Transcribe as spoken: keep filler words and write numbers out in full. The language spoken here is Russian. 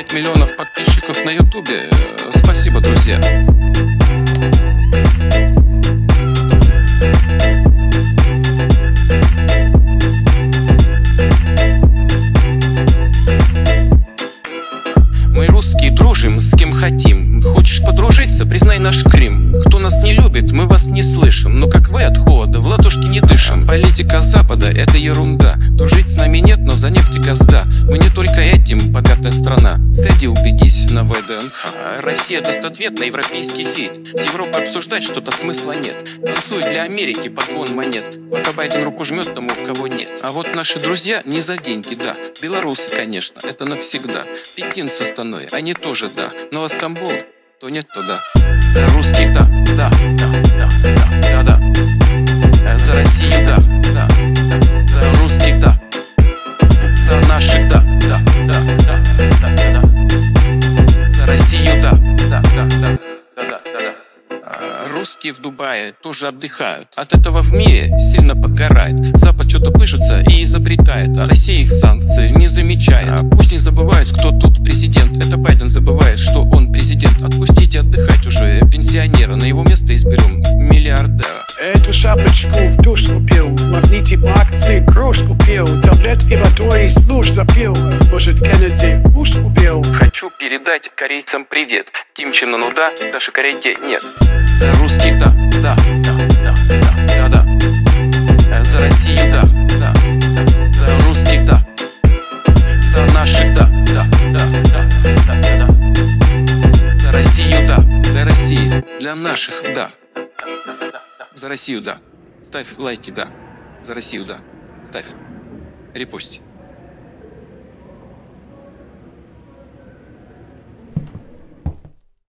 пять миллионов подписчиков на ютубе. Спасибо, друзья. Мы русские дружим с кем хотим. Хочешь подружиться, признай наш Крым. Кто нас не любит, мы вас не слышим. Но как вы от холода в ладошки не дышим. Политика Запада — это ерунда. Дружить с нами нет, но за нефть и газ да. Мы не только этим богатая страна. Сходи, убедись на вэ дэ эн ха. Россия даст ответ на европейский хейт. С Европой обсуждать что-то смысла нет. Танцует для Америки под звон монет. Пока Байден руку жмет тому, кого нет. А вот наши друзья не за деньги, да. Белорусы, конечно, это навсегда. Пекин с Астаной, они тоже да. Но Стамбул, то нет, то да. За русских да, да, да, да, да, да, да. За Россию да, да, да. За русских да. За наших да, да, да, да, да, да, да. За Россию да, да, да, да, да, да, да. Русские в Дубае тоже отдыхают. От этого в мире сильно подгорает. Запад что-то пышется и изобретает, а Россия их санкции не замечает. А пусть не забывают, кто тут президент. Это Байден забывает, что он президент. Отпустите отдыхать уже пенсионера. На его место изберем миллиардера. Эту шапочку в душ купил, в магните по акции крош купил, таблетки водой из луж запил. Может, Кеннеди уж убил. Хочу передать корейцам привет. Ким Чен Ыну да, Даши Корейте нет. За русских да, да, да, да, да, да, да. За Россию да, да, да. За русских да. За наших да, да, да, да, да, да, да. За Россию да, для России, для наших да. За Россию да. Ставь лайки да. За Россию да. Ставь. Репости.